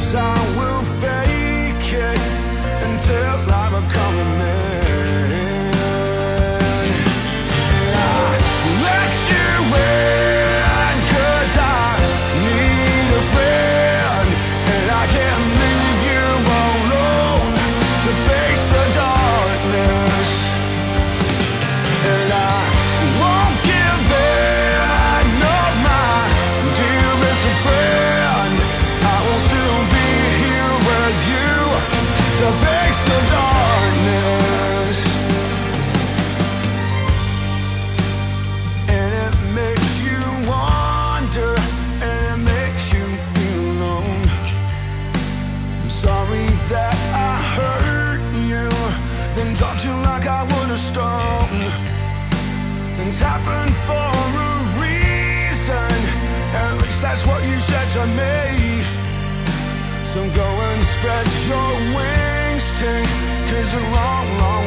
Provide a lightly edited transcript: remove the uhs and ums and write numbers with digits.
guess I will fake it until I become a man. And I let you in 'cause I need a friend, and I can't leave you alone to face the darkness. And I won't give in, no, my dearest friend. I will still be here with you to face the darkness. And it makes you wonder, and it makes you feel alone. I'm sorry that I hurt you, then dropped you like I would a stone. Things happen for a reason, at least that's what you said to me. So go and spread your wings, take 'cause a long, long